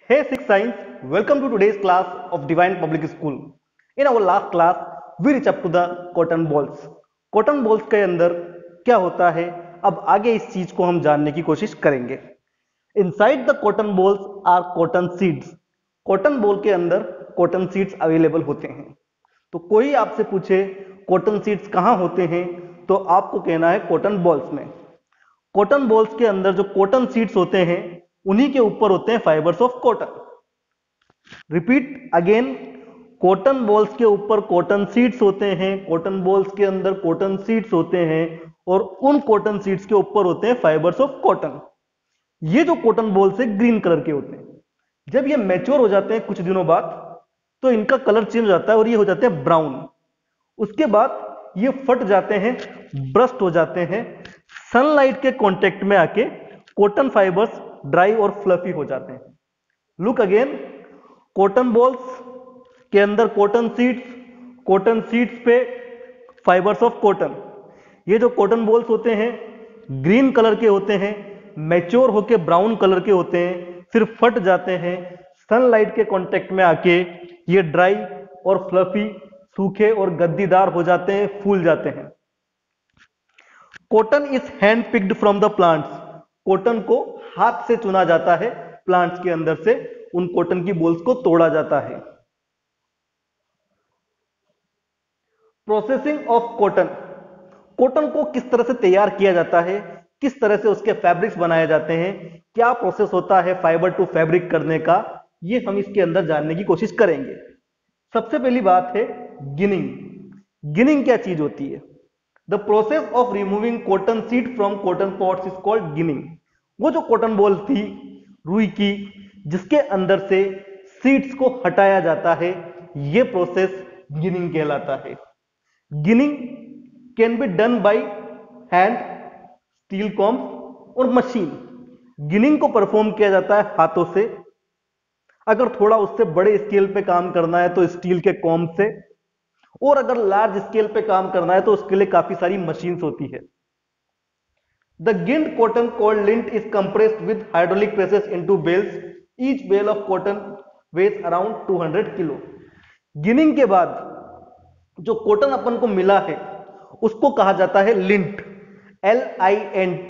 Hey Six Science, welcome to today's class of Divine Public School. In our last class, we reach up to the cotton balls. Cotton balls के अंदर क्या होता है? अब आगे इस चीज को हम जानने की कोशिश करेंगे. Inside the cotton balls are cotton seeds. Cotton ball के अंदर cotton seeds available होते हैं. तो कोई आपसे पूछे cotton seeds कहाँ होते हैं, तो आपको कहना है cotton balls में. कॉटन बॉल्स के अंदर जो कॉटन सीड्स होते हैं उन्हीं के ऊपर होते हैं fibres of cotton. Repeat again, cotton balls के ऊपर कॉटन सीड्स होते हैं, कॉटन बॉल्स के अंदर कॉटन सीड्स होते हैं और उन कॉटन सीड्स के ऊपर होते हैं फाइबर्स ऑफ कॉटन. ये जो कॉटन बॉल्स है ग्रीन कलर के होते हैं. जब ये मैच्योर हो जाते हैं कुछ दिनों बाद तो इनका कलर चेंज हो जाता है और ये हो जाते हैं ब्राउन. उसके बाद ये फट जाते हैं, ब्रस्ट हो जाते हैं, सनलाइट के कांटेक्ट में आके कॉटन फाइबर्स ड्राई और फ्लफी हो जाते हैं. लुक अगेन, कॉटन बॉल्स के अंदर कॉटन सीड्स पे फाइबर्स ऑफ कॉटन. ये जो कॉटन बॉल्स होते हैं ग्रीन कलर के होते हैं, मैच्योर होके ब्राउन कलर के होते हैं, फिर फट जाते हैं, सनलाइट के कांटेक्ट में आके ये ड्राई और फ्लफी, सूखे और गद्दीदार हो जाते हैं, फूल जाते हैं. Cotton is hand picked from the plants. Cotton को हाथ से चुना जाता है, प्लांट्स के अंदर से उन कॉटन की बॉल्स को तोड़ा जाता है. Processing of cotton. कॉटन को किस तरह से तैयार किया जाता है, किस तरह से उसके फैब्रिक्स बनाए जाते हैं, क्या प्रोसेस होता है फाइबर टू फैब्रिक करने का, ये हम इसके अंदर जानने की कोशिश करेंगे. सबसे पहली बात है गिनिंग. गिनिंग क्या चीज होती है? The process of removing cotton seed from cotton pots is called ginning. वो जो कॉटन बॉल थी रुई की जिसके अंदर से सीड्स को हटाया जाता है, ये प्रोसेस गिनिंग कहलाता है. Ginning can be done by hand, steel comb और मशीन. गिनिंग को परफॉर्म किया जाता है हाथों से. अगर थोड़ा उससे बड़े स्केल पे काम करना है तो स्टील के कॉम्ब से, और अगर लार्ज स्केल पे काम करना है तो उसके लिए काफी सारी मशीन्स होती है. The ginned cotton called lint is compressed with hydraulic presses into bales. Each bale of cotton weighs around 200 kilo. Ginning के बाद जो कॉटन अपन को मिला है उसको कहा जाता है लिंट. LINT,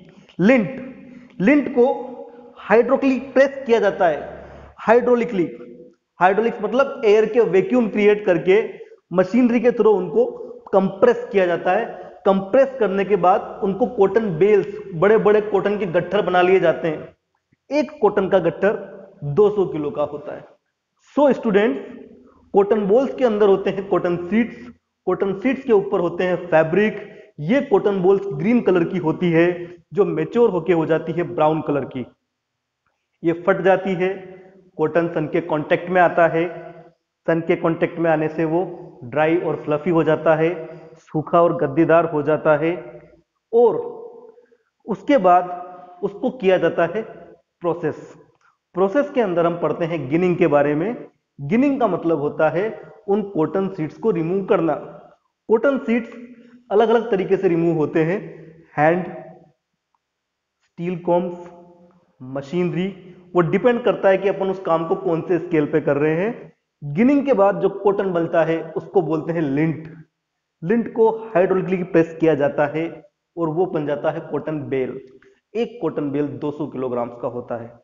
lint. लिंट को हाइड्रोलिकली प्रेस किया जाता है. हाइड्रोलिकली, हाइड्रोलिक्स मतलब एयर के वैक्यूम क्रिएट करके मशीनरी के थ्रू उनको कंप्रेस किया जाता है. कंप्रेस करने के बाद उनको कॉटन बेल्स, बड़े बड़े कॉटन के गट्ठर बना लिए जाते हैं. एक कॉटन का गट्ठर 200 किलो का होता है. सो स्टूडेंट्स, कॉटन बॉल्स के अंदर होते हैं कॉटन सीड्स, कॉटन सीड्स के ऊपर होते हैं फैब्रिक. ये कॉटन बॉल्स ग्रीन कलर की होती है जो मैच्योर होके हो जाती है ब्राउन कलर की. ये फट जाती है, कॉटन सन के कांटेक्ट में आता है, सन के कांटेक्ट में आने से वो ड्राई और फ्लफी हो जाता है, सूखा और गद्दीदार हो जाता है, और उसके बाद उसको किया जाता है प्रोसेस. प्रोसेस के अंदर हम पढ़ते हैं गिनिंग के बारे में. गिनिंग का मतलब होता है उन कॉटन सीड्स को रिमूव करना. कॉटन सीड्स अलग अलग तरीके से रिमूव होते हैं, हैंड, स्टील कॉम्ब्स, मशीनरी. वो डिपेंड करता है कि अपन उस काम को कौन से स्केल पे कर रहे हैं. गिनिंग के बाद जो कॉटन बनता है उसको बोलते हैं लिंट. लिंट को हाइड्रोलिकली प्रेस किया जाता है और वो बन जाता है कॉटन बेल. एक कॉटन बेल 200 किलोग्राम का होता है.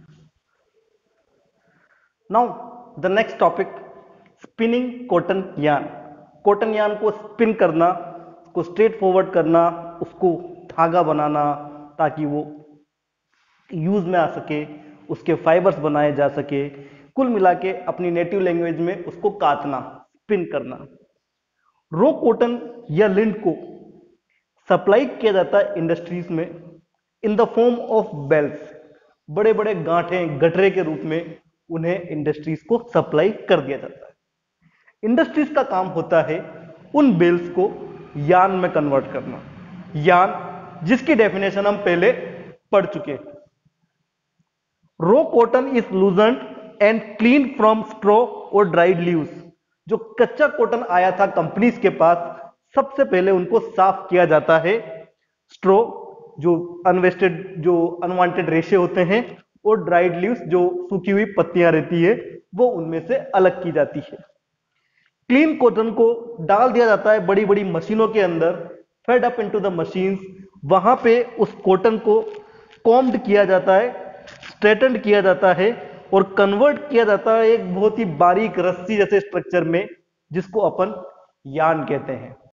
Now the next topic, spinning cotton yarn. Cotton yarn को स्पिन करना, उसको स्ट्रेट फॉरवर्ड करना, उसको धागा बनाना ताकि वो यूज में आ सके, उसके फाइबर्स बनाए जा सके. कुल मिला के अपनी नेटिव लैंग्वेज में उसको काटना, स्पिन करना. रॉ कॉटन या लिंट को सप्लाई किया जाता है इंडस्ट्रीज में in the form of bales. बड़े बड़े गांठे, गठरे के रूप में उन्हें इंडस्ट्रीज को सप्लाई कर दिया जाता है. इंडस्ट्रीज का काम होता है उन बेल्स को यार्न में कन्वर्ट करना. यार्न जिसकी डेफिनेशन हम पहले पढ़ चुके हैं. Raw cotton is loosened and clean from straw और ड्राइड लीव्स. जो कच्चा कॉटन आया था कंपनीज के पास, सबसे पहले उनको साफ किया जाता है. स्ट्रॉ जो अनवेस्टेड, जो अनवांटेड रेशे होते हैं, और ड्राइड लीव्स जो सूखी हुई पत्तियां रहती है वो उनमें से अलग की जाती है। क्लीन कॉटन को डाल दिया जाता है बड़ी बड़ी मशीनों के अंदर, fed up into the machines. वहां पे उस कॉटन को कॉम्ड किया जाता है, स्ट्रेटन्ड किया जाता है और कन्वर्ट किया जाता है एक बहुत ही बारीक रस्सी जैसे स्ट्रक्चर में, जिसको अपन यार्न कहते हैं।